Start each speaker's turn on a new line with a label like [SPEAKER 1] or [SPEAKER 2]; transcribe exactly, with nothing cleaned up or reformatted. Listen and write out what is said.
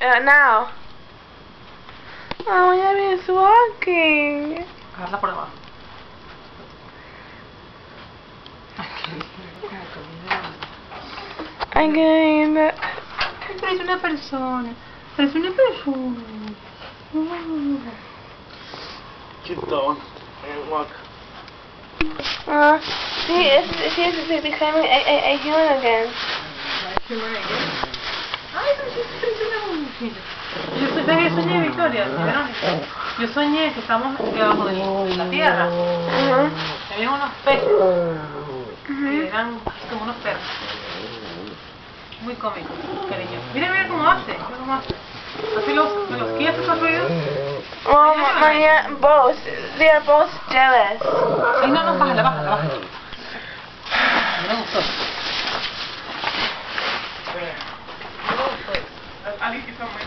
[SPEAKER 1] Uh, now. Oh, Yami is walking.
[SPEAKER 2] Agarrarla por abajo.
[SPEAKER 1] I'm getting it.
[SPEAKER 2] Parece una persona. Parece una persona.
[SPEAKER 3] Cute dog. And walk.
[SPEAKER 1] Uh, see, it's, she's becoming a, a, a human again.
[SPEAKER 2] Ay, no, sí, sí, sí, sí, sí. Yo sé que soñé, Victoria, ¿vieron? Yo soñé que estamos debajo de la tierra.
[SPEAKER 1] Uh-huh.
[SPEAKER 2] Había unos peces,
[SPEAKER 1] Uh-huh.
[SPEAKER 2] que eran como unos perros. Muy cómicos, cariño. Mira, mira cómo hace, mira cómo hace. Hace los, los quies esos ruidos.
[SPEAKER 1] Well, Maria, both. They are both jealous.
[SPEAKER 2] Sí, no, no, bájala, bájala, bájala. Me gustó. Me gustó.